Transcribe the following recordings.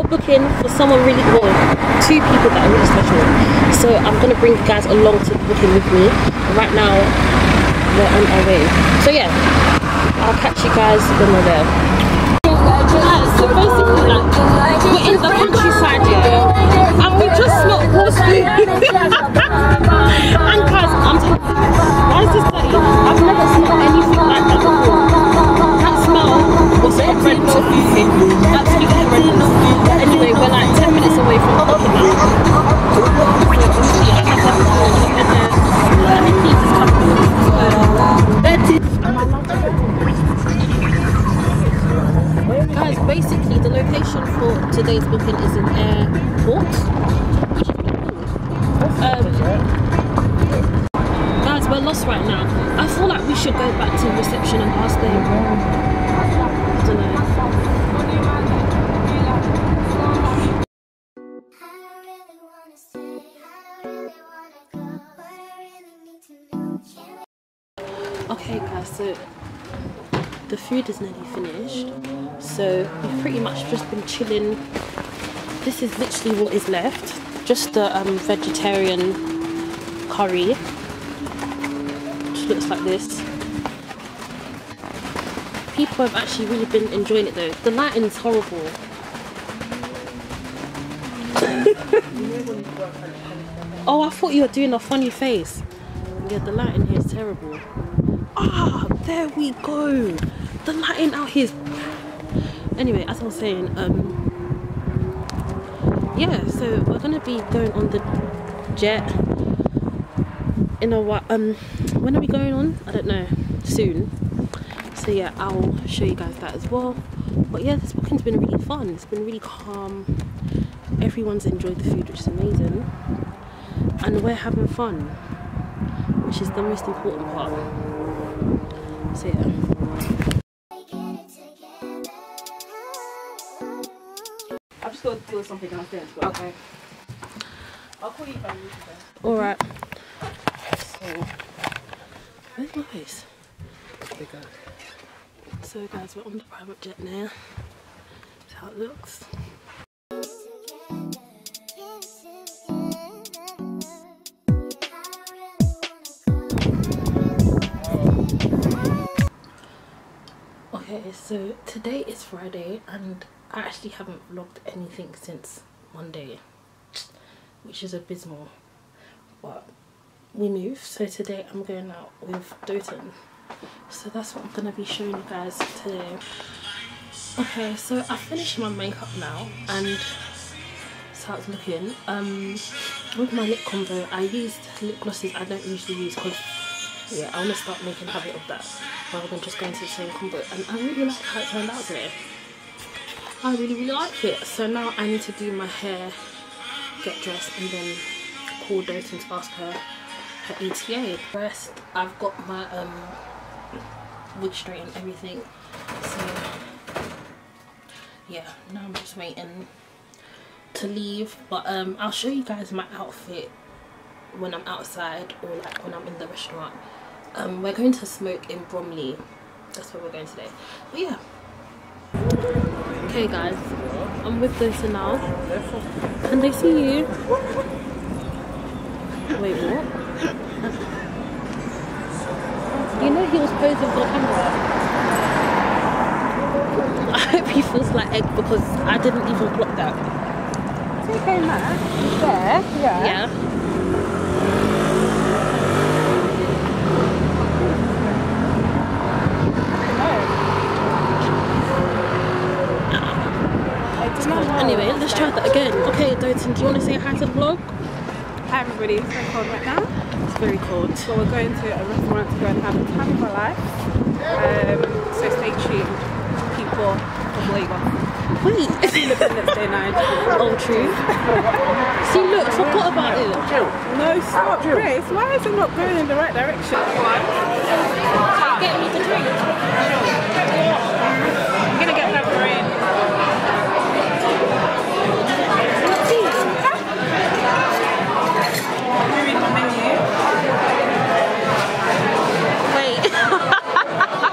booking for someone really cool, two people that are really special. So I'm gonna bring you guys along to the booking with me. Right now we're on our way. So yeah, I'll catch you guys when we're there. So basically, like, we're in the countryside, yeah, and we just smelled horse food. And guys, I'm telling you, why is this dirty? I've never smelled anything like that before. That smell was horrendous. Absolutely horrendous. But anyway, we're like 10 minutes away from the booking now. So obviously, I have that before. And then I think he just comes with guys, basically the location for today's booking is an airport, which is pretty cool. Guys, we're lost right now. I feel like we should go back to reception and ask them. I don't know. Okay guys, so the food is nearly finished, so we've pretty much just been chilling. This is literally what is left, just the vegetarian curry, which looks like this. People have actually really been enjoying it though. The lighting is horrible. Oh, I thought you were doing a funny face. Yeah, the lighting here is terrible. Ah, there we go. The lighting out here is... Anyway, as I was saying, yeah, so we're gonna be going on the jet in a while. When are we going on? I don't know. Soon. So yeah, I'll show you guys that as well. But yeah, this booking's been really fun. It's been really calm. Everyone's enjoyed the food, which is amazing, and we're having fun, which is the most important part. So yeah. I've just got to do something downstairs. Okay. I'll call you back. Alright. So, where's my face? So guys, we're on the private jet now. That's how it looks. Okay, so today is Friday and I actually haven't vlogged anything since Monday, which is abysmal, but we moved, so today I'm going out with Doton, so that's what I'm going to be showing you guys today. Okay, so I finished my makeup now and that's how it's looking. With my lip combo, I used lip glosses I don't usually use because yeah, I want to start making a habit of that rather than just going to the same combo, and I really like how it turned out today. I really like it. So now I need to do my hair, get dressed, and then call Doton to ask her ETA. First, I've got my wig straight and everything, so yeah, now I'm just waiting to leave. But I'll show you guys my outfit when I'm outside or like when I'm in the restaurant. We're going to smoke in Bromley, that's where we're going today. But yeah, okay guys, I'm with Doton now. Can they see you? Wait, what? You know he was posing for the camera. I hope he feels like egg because I didn't even clock that. It's okay, Matt. There, yeah. Yeah. Anyway, let's try that again. Okay, Doton, do you want to say hi to the vlog? Hi everybody, it's so cold right now. It's very cold. So we're going to a restaurant to go and have the time of our life. So stay tuned, people of Lagos. Wait. It's Independence Day night. Oh, true. See, look, I forgot about it. No, stop, Grace. Why is it not going in the right direction? Get me the drink. I'm gonna get her brain.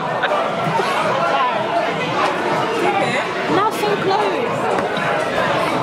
Now so close.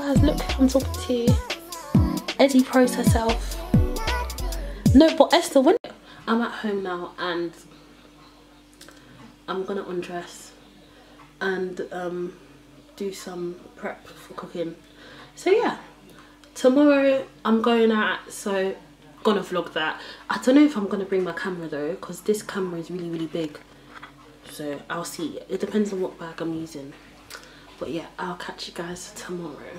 guys, look, I'm talking to you. Eddie Pros herself. No, but Esther, when I'm at home now and I'm gonna undress and do some prep for cooking. So yeah, tomorrow I'm going out, so gonna vlog that. I don't know if I'm gonna bring my camera though, because this camera is really big, so I'll see. It depends on what bag I'm using, but yeah, I'll catch you guys tomorrow.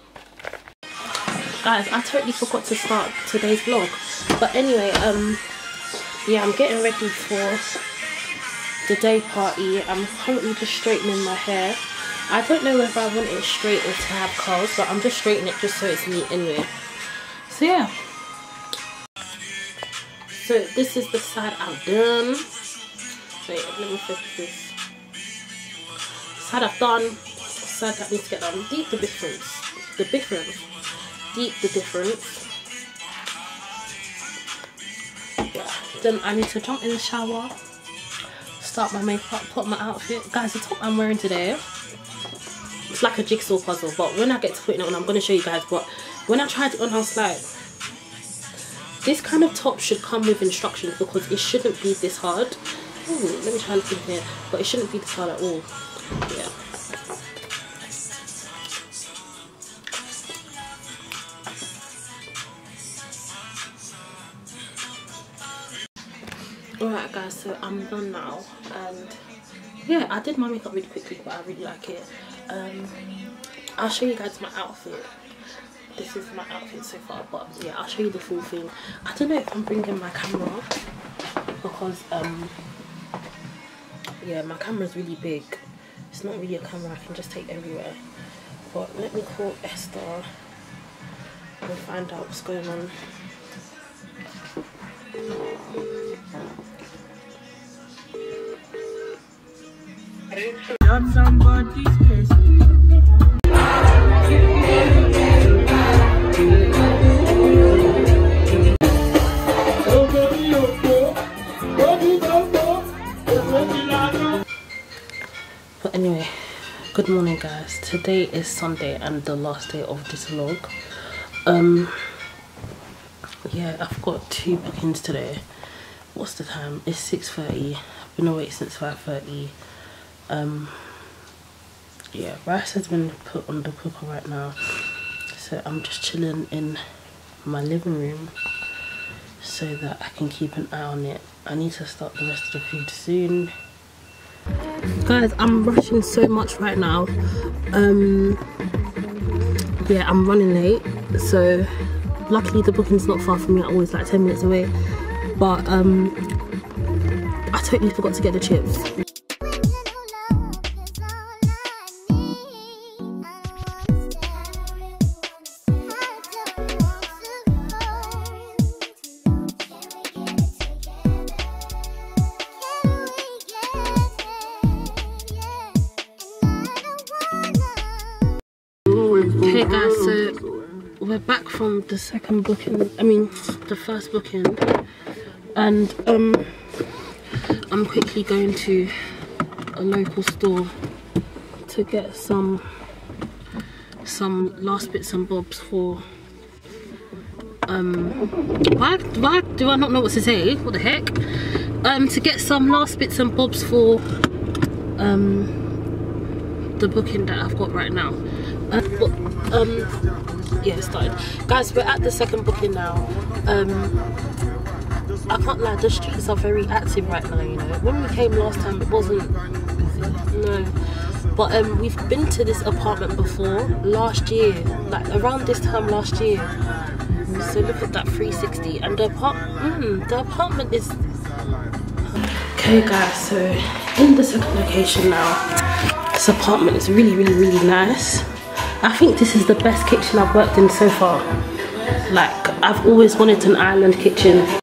Guys, I totally forgot to start today's vlog, but anyway, yeah, I'm getting ready for the day party. I'm currently just straightening my hair. I don't know whether I want it straight or to have curls, but I'm just straightening it just so it's neat anyway. So yeah, so this is the side I've done. Wait, let me fix this. Side I've done, side that needs to get done. Deep the difference. Deep the difference. Yeah. Then I need to jump in the shower, start my makeup, put my outfit. Guys, the top I'm wearing today, it's like a jigsaw puzzle, but when I get to putting it on, I'm going to show you guys. But when I tried it on, I was like, this kind of top should come with instructions, because it shouldn't be this hard. Ooh, let me try and think here, but it shouldn't be this hard at all. Yeah. Alright guys, so I'm done now, and yeah, I did my makeup really quickly, but I really like it. I'll show you guys my outfit. This is my outfit so far, but yeah, I'll show you the full thing. I don't know if I'm bringing my camera, because yeah, my camera's really big. It's not really a camera I can just take everywhere. But let me call Esther and find out what's going on. But anyway, good morning guys. Today is Sunday and the last day of this vlog. Yeah, I've got 2 bookings today. What's the time? It's 6:30. I've been awake since 5:30. Yeah, rice has been put on the cooker right now, so I'm just chilling in my living room so that I can keep an eye on it. I need to start the rest of the food soon. Guys, I'm rushing so much right now. Yeah, I'm running late, so luckily the booking's not far from me. I'm always like 10 minutes away, but I totally forgot to get the chips. Okay guys, so we're back from the second booking, the first booking, and I'm quickly going to a local store to get some last bits and bobs for why do I not know what to say? What the heck? To get some last bits and bobs for the booking that I've got right now. Yeah, it started. Guys, we're at the second booking now. I can't lie, the streets are very active right now, you know. When we came last time, it wasn't busy, no. But we've been to this apartment before, last year, like around this time last year. So look at that 360, and the apartment is... Okay guys, so in the second location now. This apartment is really nice. I think this is the best kitchen I've worked in so far. Like, I've always wanted an island kitchen,